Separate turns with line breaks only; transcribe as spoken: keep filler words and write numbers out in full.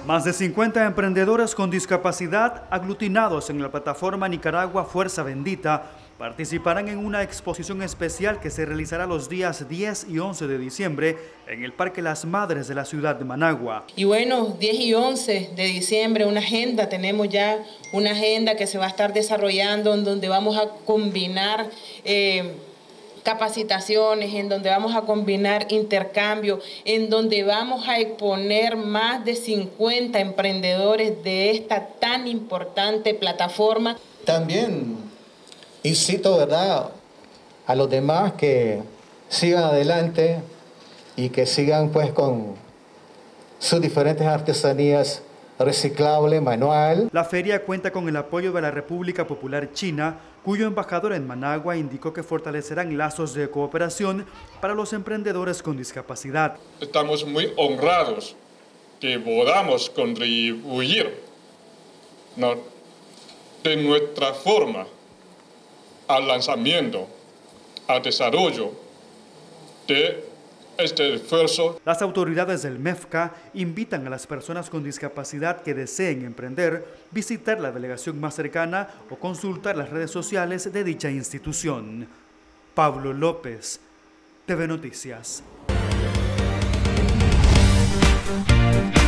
Más de cincuenta emprendedores con discapacidad aglutinados en la plataforma Nicaragua Fuerza Bendita participarán en una exposición especial que se realizará los días diez y once de diciembre en el Parque Las Madres de la ciudad de Managua.
Y bueno, diez y once de diciembre, una agenda, tenemos ya una agenda que se va a estar desarrollando en donde vamos a combinar eh, capacitaciones, en donde vamos a combinar intercambio, en donde vamos a exponer más de cincuenta emprendedores de esta tan importante plataforma.
También incito, ¿verdad?, a los demás que sigan adelante y que sigan pues con sus diferentes artesanías reciclable, manual.
La feria cuenta con el apoyo de la República Popular China, cuyo embajador en Managua indicó que fortalecerán lazos de cooperación para los emprendedores con discapacidad.
Estamos muy honrados que podamos contribuir, ¿no?, de nuestra forma al lanzamiento, al desarrollo de este esfuerzo.
Las autoridades del MEFCA invitan a las personas con discapacidad que deseen emprender, visitar la delegación más cercana o consultar las redes sociales de dicha institución. Pablo López, T V Noticias.